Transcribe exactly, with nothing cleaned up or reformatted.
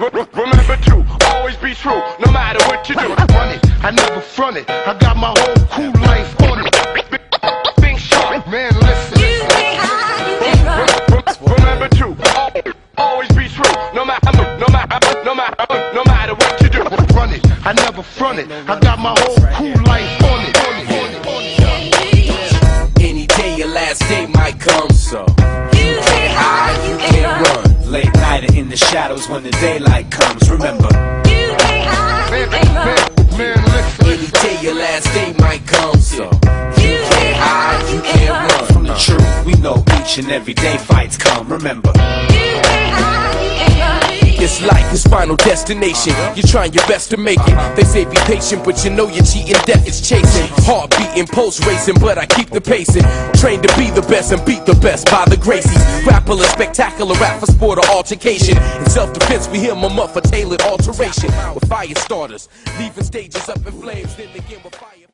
Remember to always be true, no matter what you do. Run it, I never front it. I got my whole cool life on it. Think sharp, Man, listen. remember to always be true, no matter, no matter, no matter, no matter what you do. Run it, I never front it. I got my whole cool life on it. On it, on it, on it. Any day your last day might come, so you can't hide, you can't run. Late night or in the shadows when the daylight comes. Remember, Man, man, man, listen. any day your last day might come, so you can't hide, you can't run from the truth. We know each and every day fights come. Remember, it's life, it's final destination. You're trying your best to make it. They say be patient, but you know you're cheating. Death is chasing. Heart beating, pulse racing, but I keep the pacing. Trained to be the best and beat the best by the Gracies. Rapper, spectacular rap for sport or altercation. In self-defense, we hear my muff for tailored alteration. With fire starters, leaving stages up in flames, then again with fire.